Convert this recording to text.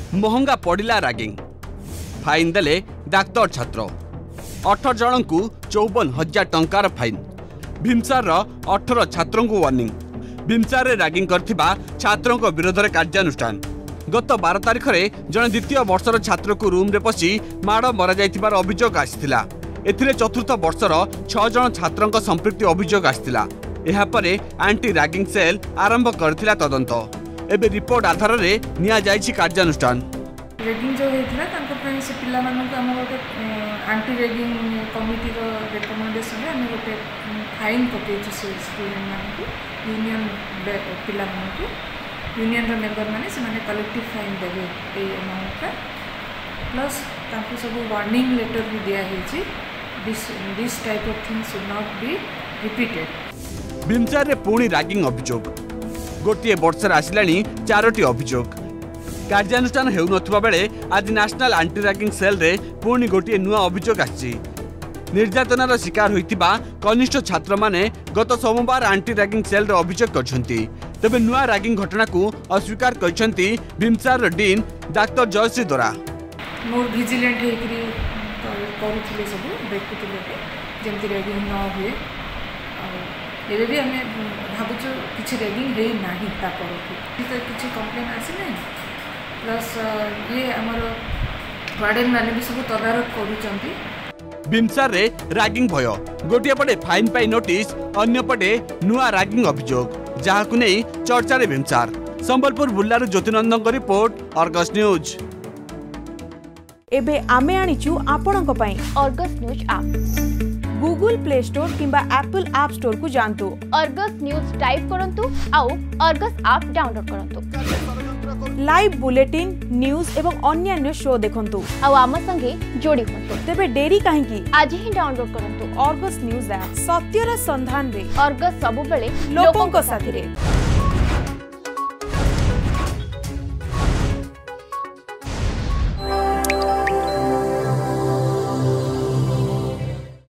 महंगा पड़िला ragging fine देले डाक्तर छात्र 18 जन को 54,000 टंकार फाइन भीमसार 18 छात्रों को वार्निंग भीमसार रैगिंग करथिबा छात्रों को विरोध में कार्यानुष्ठान गत 12 तारिख में जन द्वितीय वर्षर छात्र को रूम रे पशि माड़ मरा जाइथिबार अभियोग आसिथिला एथिरे चतुर्थ वर्षर 6 जन छात्रों संपृक्ति अभियोग आसिथिला एहा परे एंटी रैगिंग सेल आरंभ करथिला तदंत एबे रिपोर्ट आधार रे निया जाइछि कार्यानुष्ठान रैगिंग जो हेतला तांको पय से पिला मानन को हम गोटे एंटी रैगिंग कमिटी रो रिकमेंडेशन रे हम गोटे फाइन पकेछि से स्टूडेंट मान को यूनियन पिला मान को यूनियन रो मेंबर माने से माने कलेक्टिव फाइन देबे ए अमाउंट का प्लस तांको सब वार्निंग लेटर भी दिया हेछि this type of thing should not be repeated VIMSAR रे पुणी रैगिंग अभियोग गोटे वर्षर आसिलानी 4टी अभियोग कार्यानुष्ठान हेउ नथुबा बेले आज नेशनल एंटी रैगिंग सेल रे पुणी गोटे नुआ अभियोग आछि निर्यातनार शिकार होइतिबा कनिष्ठ छात्र माने गत सोमवार एंटी रैगिंग सेल रे अभियोग करछंती तबे नुआ रैगिंग घटना को अस्वीकार करछंती भीमसार डीन डाक्टर जयश्री द्वारा मोर विजिलेंट हेकरी करूथिले सब देखुथिले जेमति रैगिंग न हुए एबे भी हमें भाबुछु किछि रैगिंग हे नाही ता परथि तो किछि कंप्लेन आसी नै प्लस ये हमर वार्डन माने भी सब तदारक करूचंती भीमसार रे रैगिंग भय गोटे पटे फाइन पाई नोटिस अन्य पटे नुआ रैगिंग अभियोग जहाकु नै चर्चा रे भीमसार संबलपुर बुल्लार ज्योतिनंदन को रिपोर्ट अर्गस न्यूज एबे आमे आनिचु आपणक पई Argus news app Google Play Store किंबा एप्पल ऐप स्टोर को जानतु अर्गस न्यूज टाइप करंतु आउ अर्गस ऐप डाउनलोड करंतु लाइव बुलेटिन न्यूज एवं अन्य शो देखंतु आउ आम संगे जोड़ी होंतु तेबे डेरी काहे की आज ही डाउनलोड करंतु अर्गस न्यूज ऐप सत्यर संधान रे अर्गस सब बेले लोकों को साथी रे।